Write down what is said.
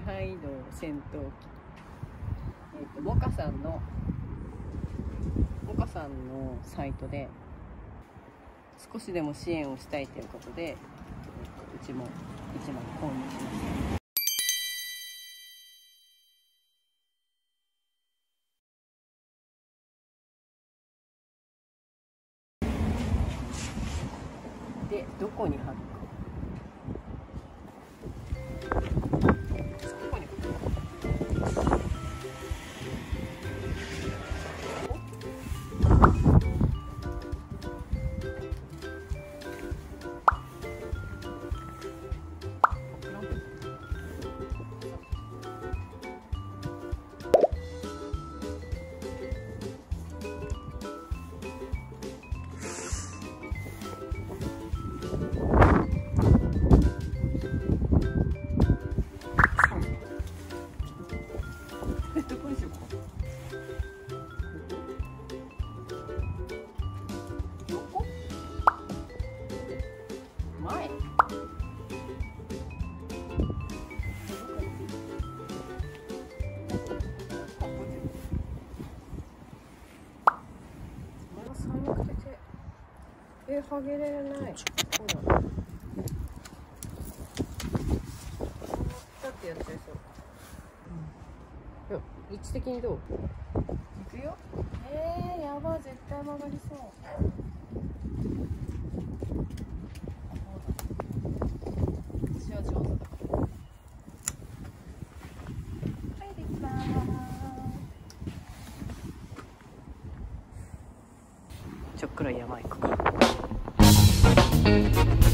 排移動戦闘機、モカさんのサイトで少しでも支援をしたいということで、うちも1枚購入しました。で、どこに貼るか。はげれない。ほら。だってやっちゃいそう。いや、位置的にどう？行くよ。やばい、絶対曲がりそう。私は上手だから。はい、できまーす。ちょっくら山行くか。